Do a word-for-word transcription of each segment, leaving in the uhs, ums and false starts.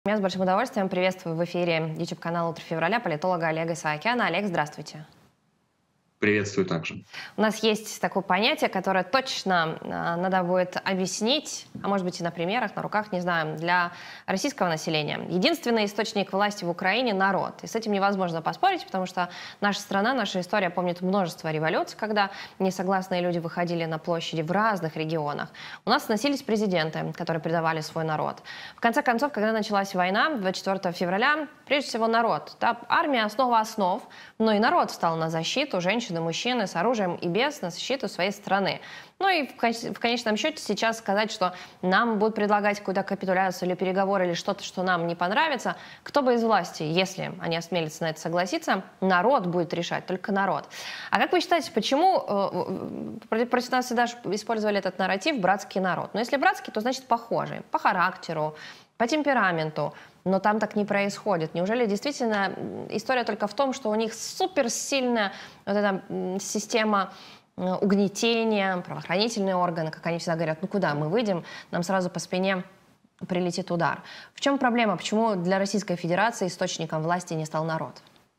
Я с большим удовольствием приветствую в эфире YouTube-канала «Утро февраля» политолога Олега Саакяна. Олег, здравствуйте. Приветствую также. У нас есть такое понятие, которое точно э, надо будет объяснить, а может быть и на примерах, на руках, не знаю, для российского населения. Единственный источник власти в Украине — народ. И с этим невозможно поспорить, потому что наша страна, наша история помнит множество революций, когда несогласные люди выходили на площади в разных регионах. У нас сносились президенты, которые предавали свой народ. В конце концов, когда началась война, двадцать четвёртого февраля, прежде всего народ. Да, армия — основа основ, но и народ встал на защиту женщин и мужчины с оружием и без, на защиту своей страны. Ну и в, кон- в конечном счете сейчас сказать, что нам будут предлагать какую-то капитуляцию или переговоры, или что-то, что нам не понравится, кто бы из власти, если они осмелятся на это согласиться, народ будет решать, только народ. А как вы считаете, почему э, против нас всегда использовали этот нарратив «братский народ»? Но если братский, то значит похожий, по характеру, по темпераменту, но там так не происходит. Неужели действительно история только в том, что у них суперсильная вот эта система угнетения, правоохранительные органы, как они всегда говорят, ну куда мы выйдем, нам сразу по спине прилетит удар. В чем проблема? Почему для Российской Федерации источником власти не стал народ?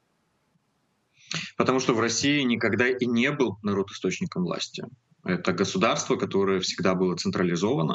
Потому что в России никогда и не был народ источником власти. Это государство, которое всегда было централизовано.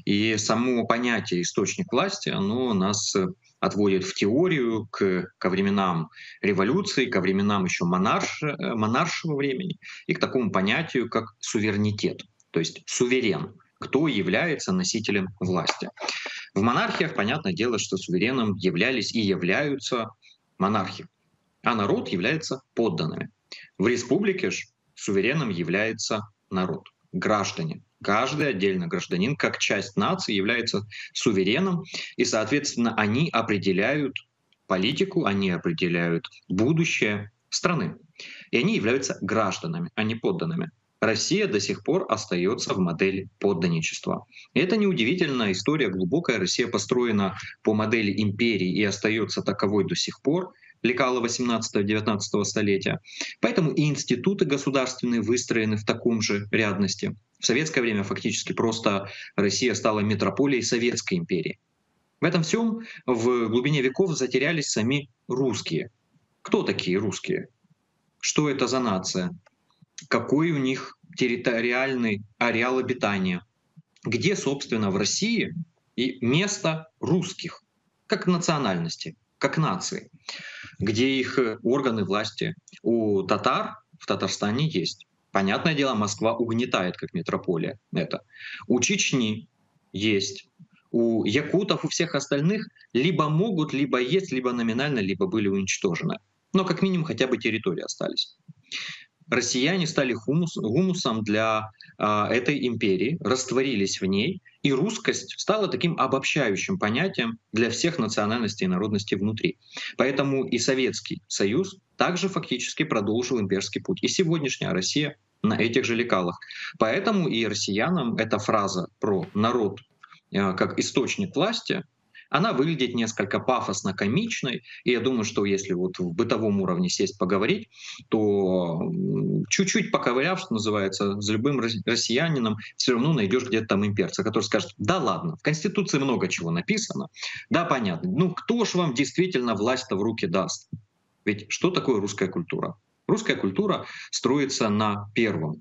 И само понятие «источник власти», оно нас отводит в теорию к, ко временам революции, ко временам еще монарш, монаршего времени и к такому понятию, как суверенитет, то есть суверен, кто является носителем власти. В монархиях, понятное дело, что сувереном являлись и являются монархи, а народ является подданными. В республике же сувереном является народ, граждане. Каждый отдельно гражданин, как часть нации, является сувереном, и, соответственно, они определяют политику, они определяют будущее страны. И они являются гражданами, а не подданными. Россия до сих пор остается в модели подданничества. И это неудивительная история, глубокая. Россия построена по модели империи и остается таковой до сих пор, лекала восемнадцатого-девятнадцатого столетия. Поэтому и институты государственные выстроены в таком же рядности. В советское время фактически просто Россия стала метрополией Советской империи. В этом всем в глубине веков затерялись сами русские. Кто такие русские? Что это за нация? Какой у них территориальный ареал обитания? Где, собственно, в России и место русских, как национальности, как нации? Где их органы власти? У татар в Татарстане есть. Понятное дело, Москва угнетает как метрополия это. У Чечни есть. У якутов, у всех остальных либо могут, либо есть, либо номинально, либо были уничтожены. Но как минимум хотя бы территории остались. Россияне стали хумус, гумусом для э, этой империи, растворились в ней, и русскость стала таким обобщающим понятием для всех национальностей и народностей внутри. Поэтому и Советский Союз также фактически продолжил имперский путь. И сегодняшняя Россия на этих же лекалах. Поэтому и россиянам эта фраза про народ э, как источник власти, она выглядит несколько пафосно-комичной, и я думаю, что если вот в бытовом уровне сесть поговорить, то чуть-чуть поковыряв, что называется, с любым россиянином все равно найдешь где-то там имперца, который скажет: да ладно, в Конституции много чего написано, да, понятно, ну кто ж вам действительно власть-то в руки даст? Ведь что такое русская культура? Русская культура строится на первом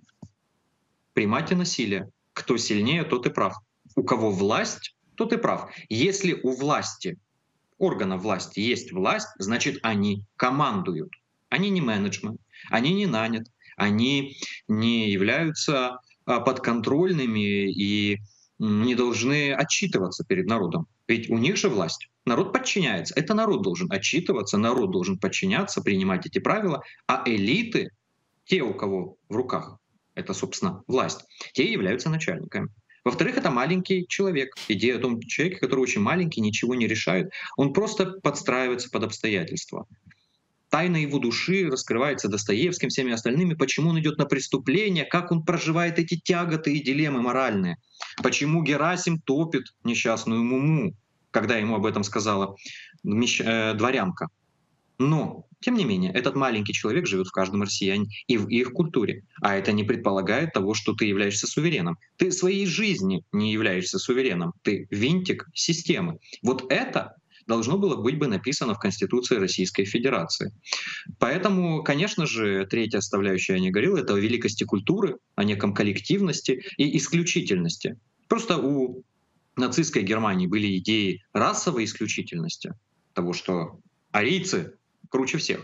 — примате насилия. Кто сильнее, тот и прав. У кого власть, то ты прав. Если у власти, органа власти есть власть, значит они командуют. Они не менеджмент, они не нанят, они не являются а, подконтрольными и м, не должны отчитываться перед народом. Ведь у них же власть. Народ подчиняется. Это народ должен отчитываться, народ должен подчиняться, принимать эти правила, а элиты, те, у кого в руках это, собственно, власть, те являются начальниками. Во-вторых, это маленький человек. Идея о том человеке, который очень маленький, ничего не решает, он просто подстраивается под обстоятельства. Тайна его души раскрывается Достоевским, всеми остальными, почему он идет на преступление, как он проживает эти тяготы и дилеммы моральные. Почему Герасим топит несчастную Муму, когда ему об этом сказала дворянка. Но, тем не менее, этот маленький человек живет в каждом россияне и в их культуре. А это не предполагает того, что ты являешься сувереном. Ты в своей жизни не являешься сувереном. Ты винтик системы. Вот это должно было быть бы написано в Конституции Российской Федерации. Поэтому, конечно же, третья составляющая, я не говорил, это о великости культуры, о неком коллективности и исключительности. Просто у нацистской Германии были идеи расовой исключительности, того, что арийцы круче всех,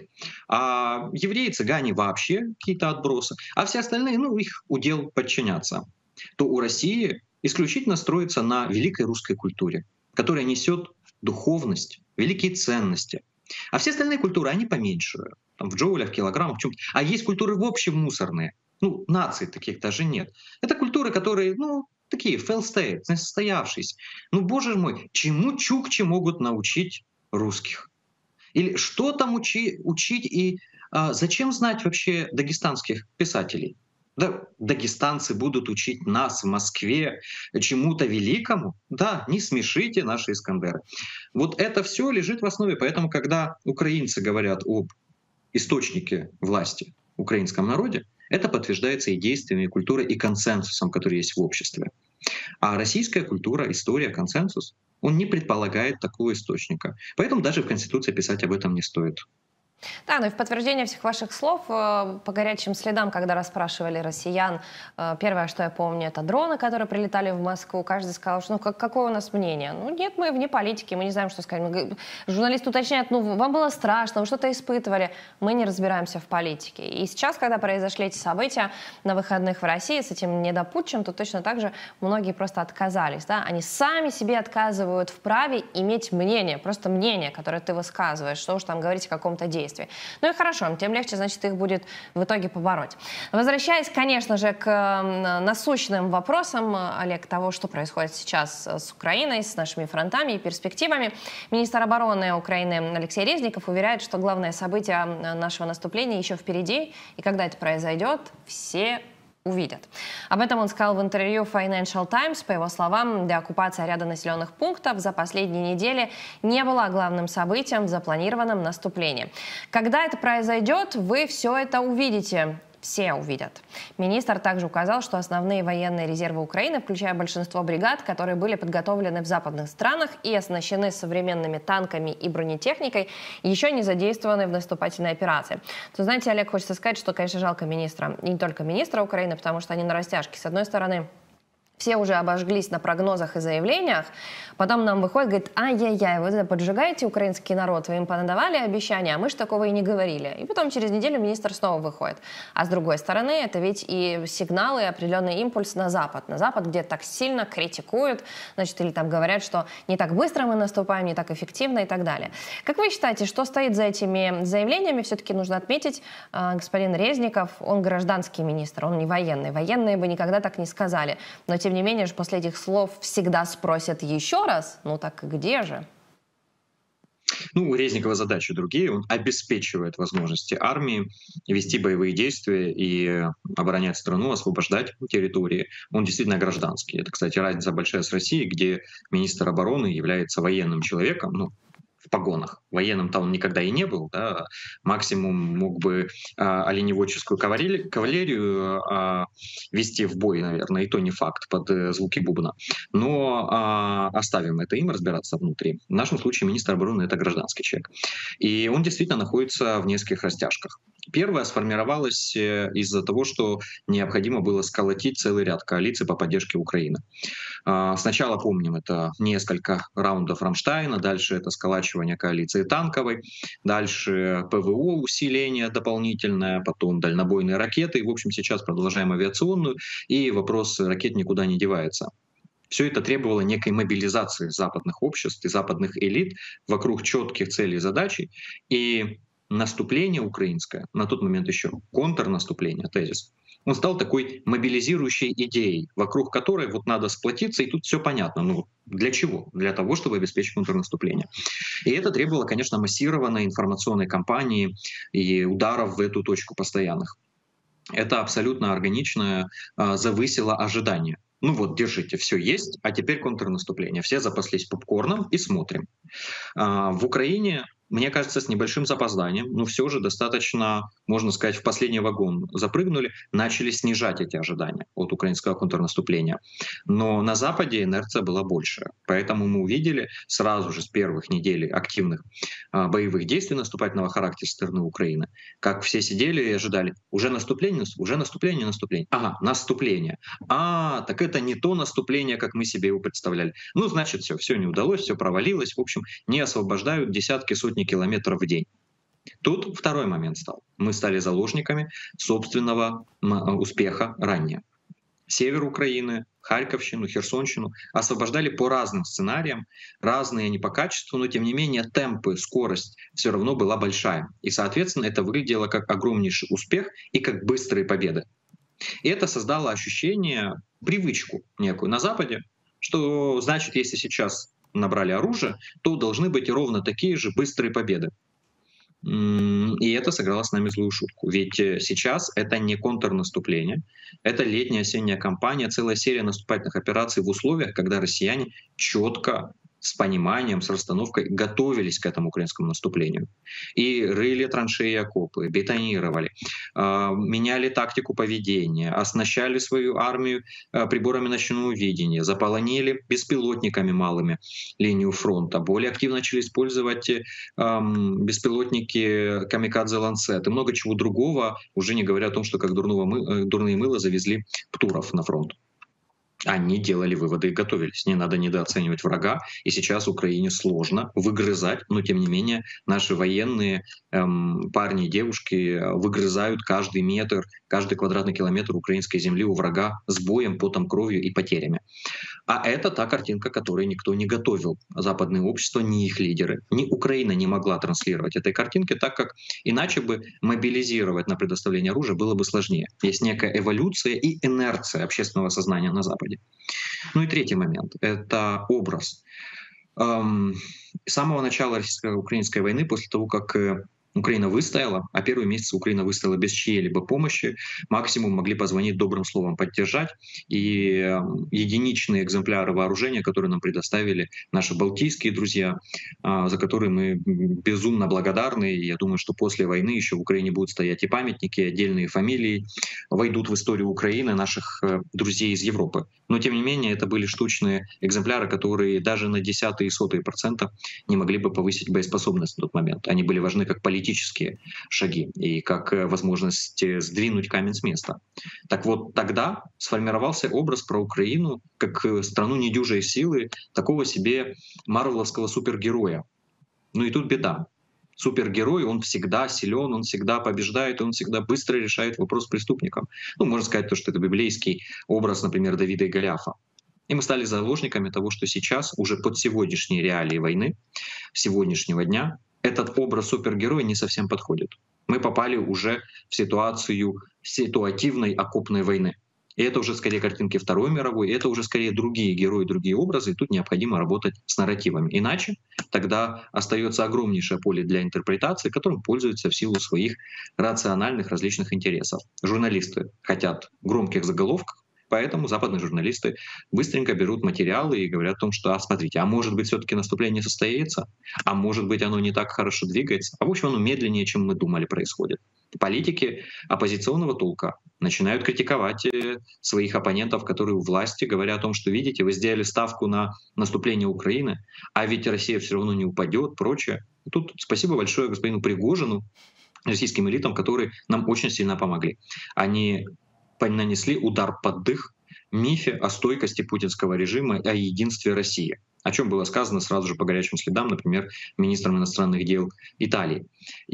а евреи, цыгане вообще какие-то отбросы, а все остальные, ну, их удел подчиняться. То у России исключительно строится на великой русской культуре, которая несет духовность, великие ценности. А все остальные культуры, они поменьше, там, в джоулях, в килограммах, в чем-то. А есть культуры в общем мусорные. Ну, наций таких даже нет. Это культуры, которые, ну, такие fail state, несостоявшиеся. Ну, боже мой, чему чукчи могут научить русских? Или что там учи, учить и а, зачем знать вообще дагестанских писателей? Да, дагестанцы будут учить нас в Москве чему-то великому? Да, не смешите наши Искандеры. Вот это все лежит в основе. Поэтому, когда украинцы говорят об источнике власти в украинском народе, это подтверждается и действиями, и культурой, и консенсусом, который есть в обществе. А российская культура, история, консенсус, он не предполагает такого источника. Поэтому даже в Конституции писать об этом не стоит. Да, ну и в подтверждение всех ваших слов, э, по горячим следам, когда расспрашивали россиян, э, первое, что я помню, это дроны, которые прилетали в Москву. Каждый сказал, что ну как, какое у нас мнение? Ну нет, мы вне политики, мы не знаем, что сказать. Мы, журналисты уточняют, ну вам было страшно, вы что-то испытывали. Мы не разбираемся в политике. И сейчас, когда произошли эти события на выходных в России с этим недопутчем, то точно так же многие просто отказались. Да? Они сами себе отказывают в праве иметь мнение, просто мнение, которое ты высказываешь, что уж там говорить о каком-то действии. Ну и хорошо, тем легче, значит, их будет в итоге побороть. Возвращаясь, конечно же, к насущным вопросам, Олег, того, что происходит сейчас с Украиной, с нашими фронтами и перспективами, министр обороны Украины Алексей Резников уверяет, что главное событие нашего наступления еще впереди, и когда это произойдет, все увидят. Об этом он сказал в интервью Financial Times. По его словам, деоккупация ряда населенных пунктов за последние недели не была главным событием в запланированном наступлении. Когда это произойдет, вы все это увидите. Все увидят. Министр также указал, что основные военные резервы Украины, включая большинство бригад, которые были подготовлены в западных странах и оснащены современными танками и бронетехникой, еще не задействованы в наступательной операции. То, знаете, Олег, хочется сказать, что, конечно, жалко министра, и не только министра Украины, потому что они на растяжке. С одной стороны, все уже обожглись на прогнозах и заявлениях, потом нам выходит, говорит, ай-яй-яй, вы поджигаете украинский народ, вы им понадавали обещания, а мы же такого и не говорили. И потом через неделю министр снова выходит. А с другой стороны, это ведь и сигналы, определенный импульс на Запад. На Запад, где так сильно критикуют, значит, или там говорят, что не так быстро мы наступаем, не так эффективно и так далее. Как вы считаете, что стоит за этими заявлениями? Все-таки нужно отметить, господин Резников, он гражданский министр, он не военный. Военные бы никогда так не сказали. Но тем Тем не менее, после этих слов всегда спросят еще раз, ну так где же? Ну, у Резникова задачи другие. Он обеспечивает возможности армии вести боевые действия и оборонять страну, освобождать территории. Он действительно гражданский. Это, кстати, разница большая с Россией, где министр обороны является военным человеком, ну, в погонах. Военным-то он никогда и не был, да? Максимум мог бы а, оленеводческую кавалерию, кавалерию а, вести в бой, наверное, и то не факт, под э, звуки бубна. Но а, оставим это им разбираться внутри. В нашем случае министр обороны — это гражданский человек. И он действительно находится в нескольких растяжках. Первая сформировалась из-за того, что необходимо было сколотить целый ряд коалиций по поддержке Украины. Сначала, помним, это несколько раундов Рамштайна, дальше это сколачивание коалиции танковой, дальше ПВО усиление дополнительное, потом дальнобойные ракеты, и, в общем, сейчас продолжаем авиационную, и вопрос ракет никуда не девается. Все это требовало некой мобилизации западных обществ и западных элит вокруг четких целей и задач, и наступление украинское, на тот момент еще контрнаступление, тезис, он стал такой мобилизирующей идеей, вокруг которой вот надо сплотиться, и тут все понятно. Ну, для чего? Для того, чтобы обеспечить контрнаступление. И это требовало, конечно, массированной информационной кампании и ударов в эту точку постоянных. Это абсолютно органично а, завысило ожидания. Ну вот, держите, все есть, а теперь контрнаступление. Все запаслись попкорном и смотрим. А, в Украине мне кажется, с небольшим запозданием, но все же достаточно, можно сказать, в последний вагон запрыгнули, начали снижать эти ожидания от украинского контрнаступления. Но на Западе инерция была больше. Поэтому мы увидели сразу же с первых недель активных а, боевых действий наступательного характера со стороны Украины, как все сидели и ожидали, уже наступление, уже наступление, наступление. Ага, наступление. А, так это не то наступление, как мы себе его представляли. Ну, значит, все, все не удалось, все провалилось. В общем, не освобождают десятки, сотни километров в день. Тут второй момент стал. Мы стали заложниками собственного успеха ранее. Север Украины, Харьковщину, Херсонщину освобождали по разным сценариям, разные они по качеству, но тем не менее темпы, скорость все равно была большая. И, соответственно, это выглядело как огромнейший успех и как быстрые победы. И это создало ощущение, привычку некую на Западе, что значит, если сейчас набрали оружие, то должны быть ровно такие же быстрые победы. И это сыграло с нами злую шутку. Ведь сейчас это не контрнаступление, это летняя осенняя кампания, целая серия наступательных операций в условиях, когда россияне четко, с пониманием, с расстановкой готовились к этому украинскому наступлению. И рыли траншеи и окопы, бетонировали, меняли тактику поведения, оснащали свою армию приборами ночного видения, заполонили беспилотниками малыми линию фронта, более активно начали использовать беспилотники камикадзе Ланцет и много чего другого, уже не говоря о том, что как дурного мы, дурные мыло завезли птуров на фронт. Они делали выводы и готовились. Не надо недооценивать врага. И сейчас Украине сложно выгрызать, но тем не менее наши военные эм, парни и девушки выгрызают каждый метр, каждый квадратный километр украинской земли у врага с боем, потом, кровью и потерями. А это та картинка, которую никто не готовил. Западное общество, ни их лидеры, ни Украина не могла транслировать этой картинки, так как иначе бы мобилизировать на предоставление оружия было бы сложнее. Есть некая эволюция и инерция общественного сознания на Западе. Ну и третий момент — это образ. Эм, с самого начала российско-украинской войны, после того, как Украина выстояла, а первые месяцы Украина выстояла без чьей-либо помощи, максимум могли позвонить добрым словом, поддержать, и единичные экземпляры вооружения, которые нам предоставили наши балтийские друзья, за которые мы безумно благодарны, и я думаю, что после войны еще в Украине будут стоять и памятники, и отдельные фамилии войдут в историю Украины, наших друзей из Европы. Но тем не менее это были штучные экземпляры, которые даже на десятые и сотые процента не могли бы повысить боеспособность на тот момент. Они были важны как политические политические шаги и как возможность сдвинуть камень с места. Так вот, тогда сформировался образ про Украину как страну недюжей силы, такого себе марвеловского супергероя. Ну и тут беда. Супергерой, он всегда силен, он всегда побеждает, он всегда быстро решает вопрос с преступником. Ну, можно сказать, то, что это библейский образ, например, Давида и Голиафа. И мы стали заложниками того, что сейчас, уже под сегодняшние реалии войны, сегодняшнего дня, этот образ супергероя не совсем подходит. Мы попали уже в ситуацию ситуативной окопной войны. И это уже скорее картинки Второй мировой, и это уже скорее другие герои, другие образы, и тут необходимо работать с нарративами. Иначе тогда остается огромнейшее поле для интерпретации, которым пользуются в силу своих рациональных различных интересов. Журналисты хотят громких заголовков, поэтому западные журналисты быстренько берут материалы и говорят о том, что, а, смотрите, а может быть все-таки наступление состоится, а может быть оно не так хорошо двигается, а в общем оно медленнее, чем мы думали, происходит. Политики оппозиционного толка начинают критиковать своих оппонентов, которые у власти, говоря о том, что, видите, вы сделали ставку на наступление Украины, а ведь Россия все равно не упадет, прочее. И тут спасибо большое господину Пригожину, российским элитам, которые нам очень сильно помогли. Они нанесли удар под дых мифе о стойкости путинского режима и о единстве России, о чем было сказано сразу же по горячим следам, например, министром иностранных дел Италии.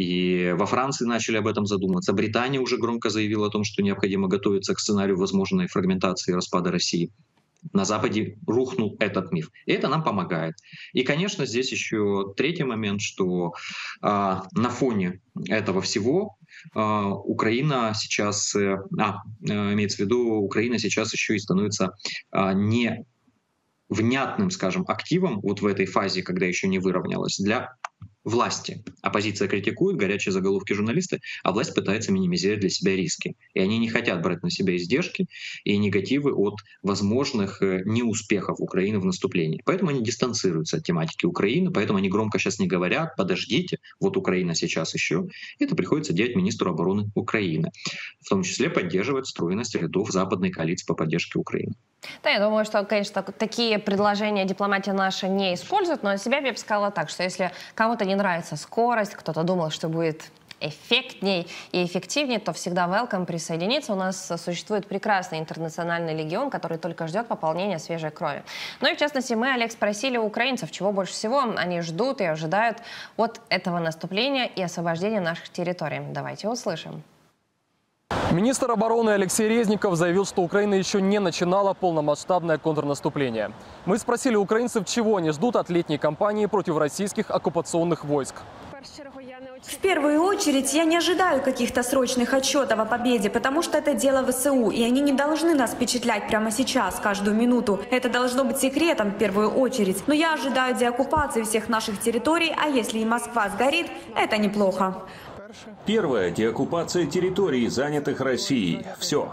И во Франции начали об этом задумываться. Британия уже громко заявила о том, что необходимо готовиться к сценарию возможной фрагментации и распада России. На Западе рухнул этот миф. И это нам помогает. И, конечно, здесь еще третий момент, что а, на фоне этого всего а, Украина сейчас, а, имеется в виду, Украина сейчас еще и становится а, не внятным, скажем, активом вот в этой фазе, когда еще не выровнялась, для власти. Оппозиция критикует, горячие заголовки журналисты, а власть пытается минимизировать для себя риски. И они не хотят брать на себя издержки и негативы от возможных э, неуспехов Украины в наступлении. Поэтому они дистанцируются от тематики Украины, поэтому они громко сейчас не говорят: подождите, вот Украина сейчас еще. Это приходится делать министру обороны Украины, в том числе поддерживать стройность рядов западной коалиции по поддержке Украины. Да, я думаю, что, конечно, такие предложения дипломатия наша не использует, но от себя я бы сказала так, что если кому-то не нравится скорость, кто-то думал, что будет эффектней и эффективнее, то всегда welcome присоединиться. У нас существует прекрасный интернациональный легион, который только ждет пополнения свежей крови. Ну и в частности, мы, Олег, спросили у украинцев, чего больше всего они ждут и ожидают от этого наступления и освобождения наших территорий. Давайте услышим. Министр обороны Алексей Резников заявил, что Украина еще не начинала полномасштабное контрнаступление. Мы спросили украинцев, чего они ждут от летней кампании против российских оккупационных войск. В первую очередь, я не ожидаю каких-то срочных отчетов о победе, потому что это дело ВСУ, и они не должны нас впечатлять прямо сейчас, каждую минуту. Это должно быть секретом в первую очередь. Но я ожидаю деоккупации всех наших территорий, а если и Москва сгорит, это неплохо. Первое – деоккупация территорий, занятых Россией. Все.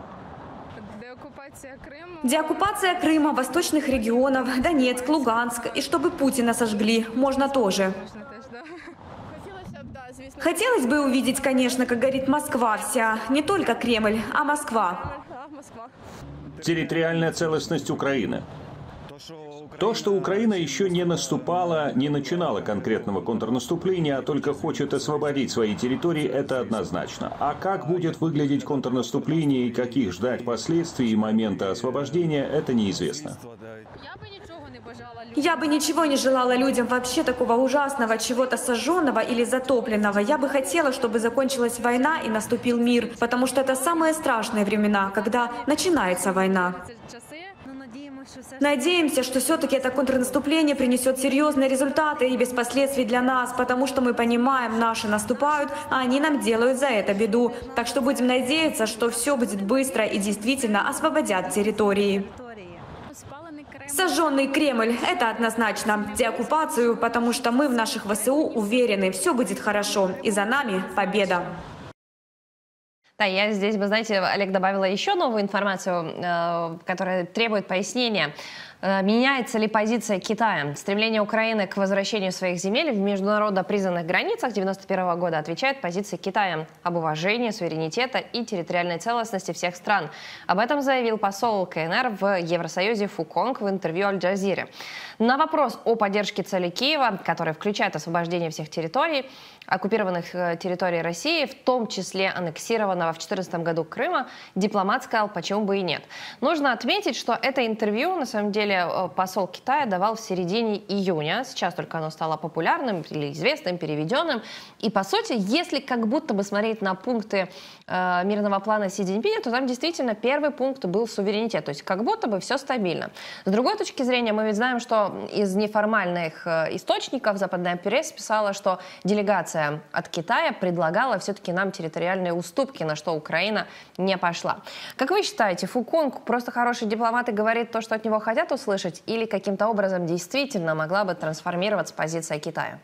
Деоккупация Крыма, восточных регионов, Донецк, Луганск. И чтобы Путина сожгли, можно тоже. Хотелось бы увидеть, конечно, как горит Москва вся. Не только Кремль, а Москва. Территориальная целостность Украины. То, что Украина еще не наступала, не начинала конкретного контрнаступления, а только хочет освободить свои территории, это однозначно. А как будет выглядеть контрнаступление и каких ждать последствий и момента освобождения, это неизвестно. Я бы ничего не желала людям вообще такого ужасного, чего-то сожженного или затопленного. Я бы хотела, чтобы закончилась война и наступил мир, потому что это самые страшные времена, когда начинается война. Надеемся, что все-таки это контрнаступление принесет серьезные результаты и без последствий для нас, потому что мы понимаем, наши наступают, а они нам делают за это беду. Так что будем надеяться, что все будет быстро и действительно освободят территории. Сожженный Кремль – это однозначно. Деоккупацию, потому что мы в наших ВСУ уверены, все будет хорошо, и за нами победа. Да, я здесь бы, знаете, Олег, добавила еще новую информацию, э, которая требует пояснения. Э, меняется ли позиция Китая? Стремление Украины к возвращению своих земель в международно признанных границах девяносто первого года отвечает позиции Китая об уважении суверенитета и территориальной целостности всех стран. Об этом заявил посол КНР в Евросоюзе Фу Конг в интервью Аль-Джазире. На вопрос о поддержке цели Киева, которая включает освобождение всех территорий, оккупированных территорий России, в том числе аннексированного в две тысячи четырнадцатом году Крыма, дипломат сказал, почему бы и нет. Нужно отметить, что это интервью, на самом деле, посол Китая давал в середине июня. Сейчас только оно стало популярным или известным, переведенным. И, по сути, если как будто бы смотреть на пункты э, мирного плана Си Цзиньпиня, то там действительно первый пункт был суверенитет. То есть как будто бы все стабильно. С другой точки зрения, мы ведь знаем, что из неформальных э, источников западная пресса писала, что делегация от Китая предлагала все-таки нам территориальные уступки, на что Украина не пошла. Как вы считаете, Фу Конг просто хороший дипломат и говорит то, что от него хотят услышать, или каким-то образом действительно могла бы трансформироваться позиция Китая?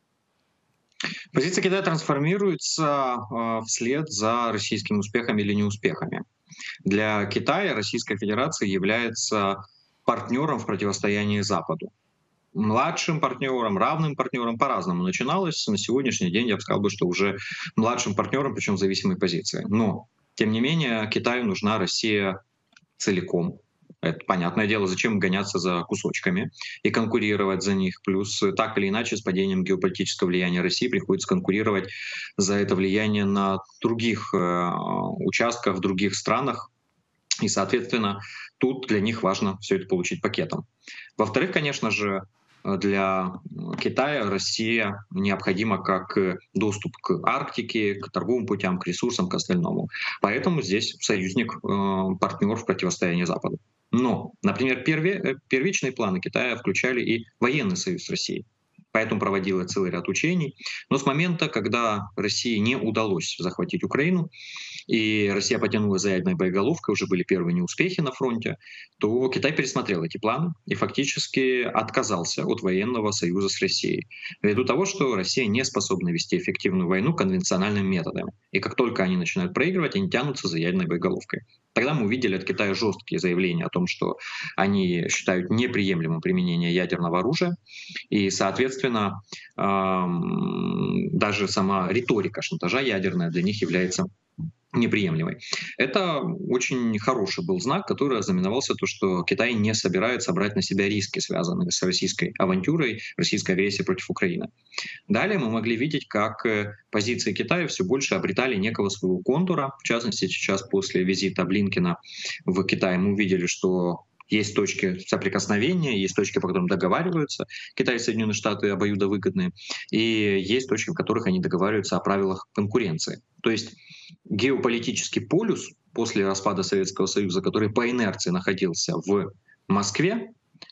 Позиция Китая трансформируется э, вслед за российскими успехами или неуспехами. Для Китая Российская Федерация является партнером в противостоянии Западу. Младшим партнером, равным партнером по-разному начиналось. На сегодняшний день я бы сказал, что уже младшим партнером, причем в зависимой позиции. Но, тем не менее, Китаю нужна Россия целиком. Это понятное дело, зачем гоняться за кусочками и конкурировать за них. Плюс так или иначе с падением геополитического влияния России приходится конкурировать за это влияние на других э, участках, в других странах. И, соответственно, тут для них важно все это получить пакетом. Во-вторых, конечно же, для Китая Россия необходима как доступ к Арктике, к торговым путям, к ресурсам, к остальному. Поэтому здесь союзник, партнер в противостоянии Западу. Но, например, первичные планы Китая включали и военный союз с Россией. поэтому проводила целый ряд учений. Но с момента, когда России не удалось захватить Украину, и Россия потянула за ядерной боеголовкой, уже были первые неуспехи на фронте, то Китай пересмотрел эти планы и фактически отказался от военного союза с Россией, ввиду того, что Россия не способна вести эффективную войну конвенциональными методами. И как только они начинают проигрывать, они тянутся за ядерной боеголовкой. Тогда мы увидели от Китая жесткие заявления о том, что они считают неприемлемым применение ядерного оружия. И, соответственно, даже сама риторика шантажа ядерная для них является неприемлемой. Это очень хороший был знак, который ознаменовался то, что Китай не собирается брать на себя риски, связанные с российской авантюрой, российской агрессией против Украины. Далее мы могли видеть, как позиции Китая все больше обретали некого своего контура. В частности, сейчас после визита Блинкена в Китай мы увидели, что есть точки соприкосновения, есть точки, по которым договариваются Китай и Соединенные Штаты обоюдовыгодные, и есть точки, в которых они договариваются о правилах конкуренции. То есть геополитический полюс после распада Советского Союза, который по инерции находился в Москве,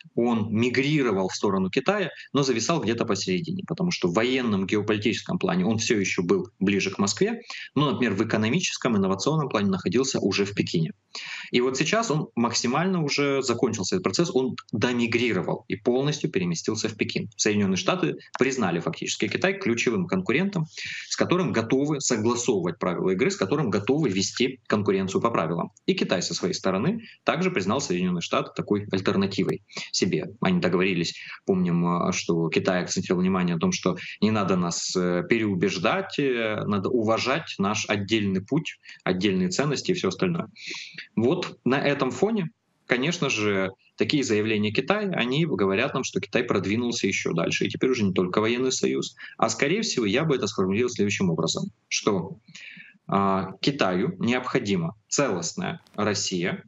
он мигрировал в сторону Китая, но зависал где-то посередине, потому что в военном геополитическом плане он все еще был ближе к Москве, но, например, в экономическом, инновационном плане находился уже в Пекине. И вот сейчас он максимально уже закончился этот процесс, он домигрировал и полностью переместился в Пекин. Соединенные Штаты признали фактически Китай ключевым конкурентом, с которым готовы согласовывать правила игры, с которым готовы вести конкуренцию по правилам. И Китай со своей стороны также признал Соединенные Штаты такой альтернативой себе. Они договорились, помним, что Китай акцентировал внимание на том, что не надо нас переубеждать, надо уважать наш отдельный путь, отдельные ценности и все остальное. Вот на этом фоне, конечно же, такие заявления Китая, они говорят нам, что Китай продвинулся еще дальше. И теперь уже не только военный союз, а скорее всего я бы это сформулировал следующим образом, что э, Китаю необходима целостная Россия,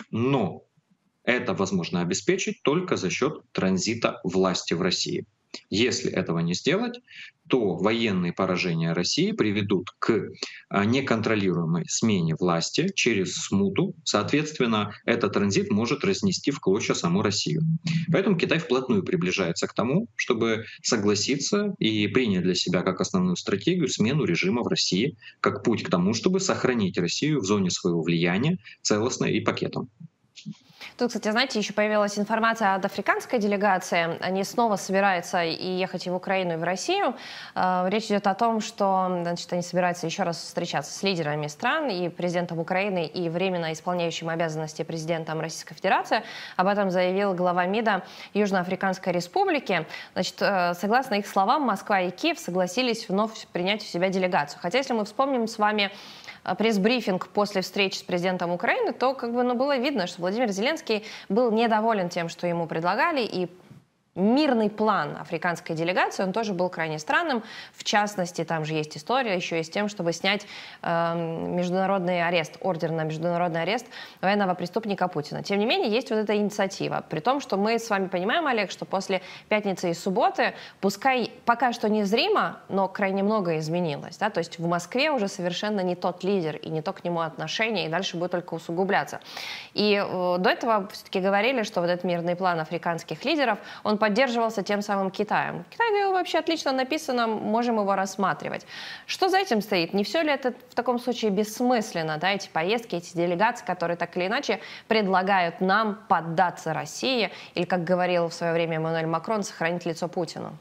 но это возможно обеспечить только за счет транзита власти в России. Если этого не сделать, то военные поражения России приведут к неконтролируемой смене власти через смуту. Соответственно, этот транзит может разнести в клочья саму Россию. Поэтому Китай вплотную приближается к тому, чтобы согласиться и принять для себя как основную стратегию смену режима в России, как путь к тому, чтобы сохранить Россию в зоне своего влияния целостно и пакетом. Тут, кстати, знаете, еще появилась информация от африканской делегации. Они снова собираются и ехать и в Украину, и в Россию. Речь идет о том, что, значит, они собираются еще раз встречаться с лидерами стран, и президентом Украины, и временно исполняющим обязанности президентом Российской Федерации. Об этом заявил глава МИДа Южноафриканской Республики. Значит, согласно их словам, Москва и Киев согласились вновь принять у себя делегацию. Хотя, если мы вспомним с вами пресс-брифинг после встречи с президентом Украины, то как бы, ну, было видно, что Владимир Зеленский был недоволен тем, что ему предлагали, и мирный план африканской делегации, он тоже был крайне странным. В частности, там же есть история еще и с тем, чтобы снять э, международный арест, ордер на международный арест военного преступника Путина. Тем не менее, есть вот эта инициатива. При том, что мы с вами понимаем, Олег, что после пятницы и субботы, пускай пока что незримо, но крайне многое изменилось. Да? То есть в Москве уже совершенно не тот лидер и не то к нему отношение, и дальше будет только усугубляться. И э, до этого все-таки говорили, что вот этот мирный план африканских лидеров, он поддерживался тем самым Китаем. Китай говорил, вообще отлично написано, можем его рассматривать. Что за этим стоит? Не все ли это в таком случае бессмысленно, да, эти поездки, эти делегации, которые так или иначе предлагают нам поддаться России, или, как говорил в свое время Эммануэль Макрон, сохранить лицо Путину?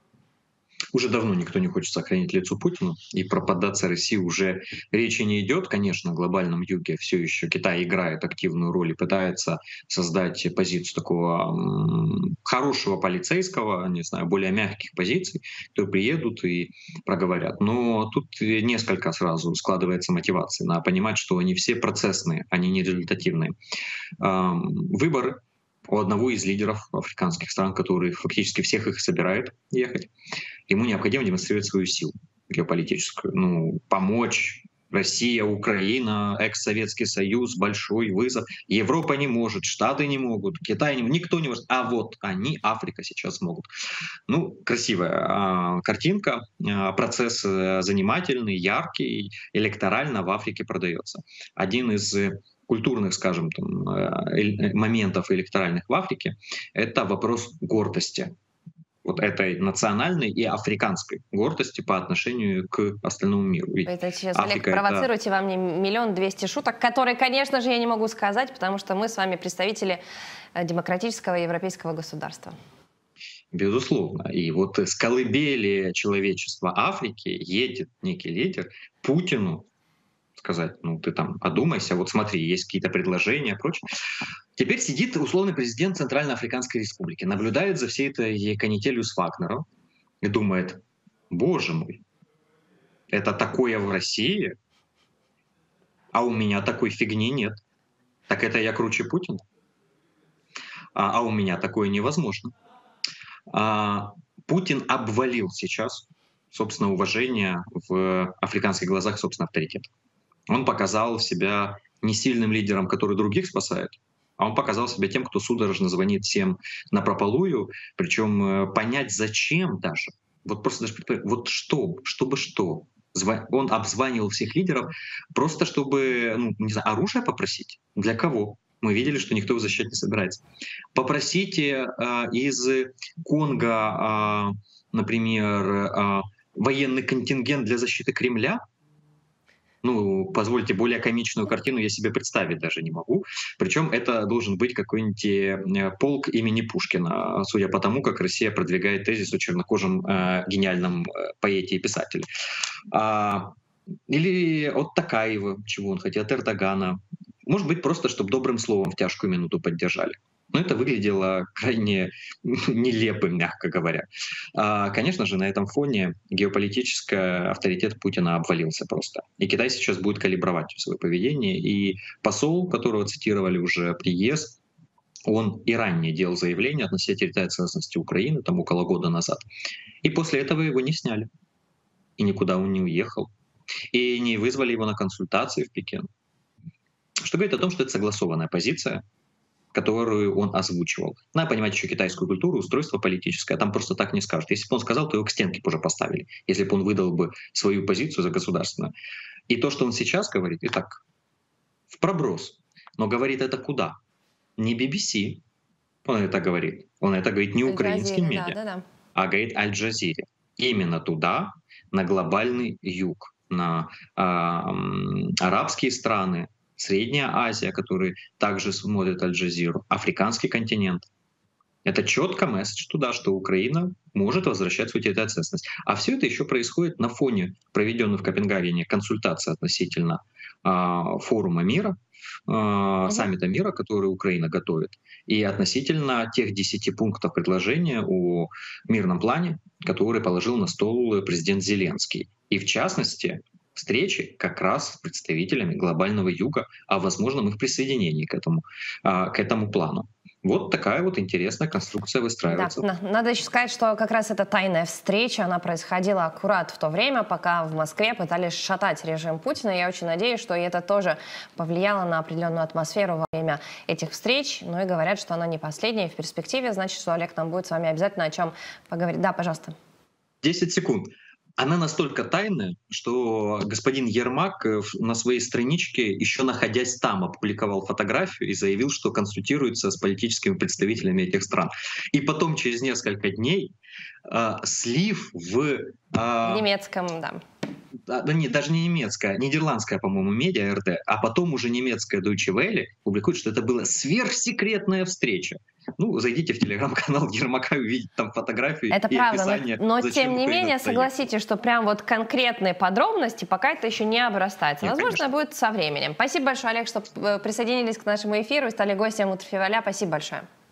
Уже давно никто не хочет сохранить лицо Путину, и про поддаться России уже речи не идет. Конечно, в глобальном юге все еще Китай играет активную роль и пытается создать позицию такого м, хорошего полицейского, не знаю, более мягких позиций, которые приедут и проговорят. Но тут несколько сразу складывается мотивации. Надо понимать, что они все процессные, они не результативные. Эм, выборы у одного из лидеров африканских стран, который фактически всех их собирает ехать, ему необходимо демонстрировать свою силу геополитическую, ну, помочь. Россия, Украина, экс-Советский Союз, большой вызов. Европа не может, Штаты не могут, Китай не может, никто не может. А вот они, Африка, сейчас могут. Ну, красивая а, картинка, а, процесс занимательный, яркий, электорально в Африке продается. Один из культурных, скажем, там, моментов электоральных в Африке — это вопрос гордости. вот этой национальной и африканской гордости по отношению к остальному миру. Ведь это сейчас, Африка Олег, провоцируете это... во мне миллион двести шуток, которые, конечно же, я не могу сказать, потому что мы с вами представители демократического европейского государства. Безусловно. И вот с колыбели человечества Африки едет некий лидер Путину сказать, ну ты там подумайся, вот смотри, есть какие-то предложения, прочее. Теперь сидит условный президент Центральноафриканской Республики, наблюдает за всей этой канителью с Вагнером и думает, боже мой, это такое в России, а у меня такой фигни нет. Так это я круче Путина? А, а у меня такое невозможно. А, Путин обвалил сейчас, собственно, уважение в африканских глазах, собственно, авторитет. Он показал себя не сильным лидером, который других спасает, а он показал себя тем, кто судорожно звонит всем напропалую, причем понять зачем даже, вот просто даже вот что, чтобы что. Он обзванивал всех лидеров просто чтобы, ну, не знаю, оружие попросить. Для кого? Мы видели, что никто его защищать не собирается. Попросите э, из Конго, э, например, э, военный контингент для защиты Кремля. Ну, позвольте, более комичную картину я себе представить даже не могу. Причем это должен быть какой-нибудь полк имени Пушкина, судя по тому, как Россия продвигает тезис о чернокожем э, гениальном поэте и писателе. А, или от Токаева, чего он хотел, от Эрдогана. Может быть, просто, чтобы добрым словом в тяжкую минуту поддержали. Но это выглядело крайне нелепым, мягко говоря. А, конечно же, на этом фоне геополитический авторитет Путина обвалился просто. И Китай сейчас будет калибровать свое поведение. И посол, которого цитировали уже, приезд, он и ранее делал заявление относительно территориальной целостности Украины, там около года назад. И после этого его не сняли. И никуда он не уехал. И не вызвали его на консультации в Пекин. Что говорит о том, что это согласованная позиция, которую он озвучивал. Надо понимать еще китайскую культуру, устройство политическое. Там просто так не скажут. Если бы он сказал, то его к стенке бы уже поставили. Если бы он выдал бы свою позицию за государственную. И то, что он сейчас говорит, и так в проброс. Но говорит это куда? Не би би си. Он это говорит. Он это говорит не украинским медиа, да, да, да. а говорит Аль-Джазире. Именно туда, на глобальный юг, на э, арабские страны, Средняя Азия, которые также смотрят Аль-Джазиру, африканский континент. Это четко месседж туда, что Украина может возвращать свою территориальную целостность. А все это еще происходит на фоне проведенной в Копенгагене консультации относительно э, форума мира, э, uh-huh. саммита мира, который Украина готовит, и относительно тех десяти пунктов предложения о мирном плане, который положил на стол президент Зеленский. И в частности, встречи как раз с представителями глобального юга о возможном их присоединении к этому, к этому плану. Вот такая вот интересная конструкция выстраивается. Да, надо еще сказать, что как раз эта тайная встреча, она происходила аккурат в то время, пока в Москве пытались шатать режим Путина. Я очень надеюсь, что это тоже повлияло на определенную атмосферу во время этих встреч. Ну и говорят, что она не последняя. В перспективе, значит, что Олег нам будет с вами обязательно о чем поговорить. Да, пожалуйста. десять секунд. Она настолько тайная, что господин Ермак на своей страничке, еще находясь там, опубликовал фотографию и заявил, что консультируется с политическими представителями этих стран. И потом, через несколько дней, э, слив в... Э, в немецком, да. Да, нет, даже не немецкая, нидерландская, по-моему, медиа эр дэ, а потом уже немецкая Deutsche Welle публикует, что это была сверхсекретная встреча. Ну, зайдите в телеграм-канал Ермака и увидите там фотографии это и правда, описание. Но, но тем не менее, согласитесь, что прям вот конкретные подробности пока это еще не обрастается. Нет, возможно, конечно. Будет со временем. Спасибо большое, Олег, что присоединились к нашему эфиру и стали гостем Утрфеваля. Спасибо большое.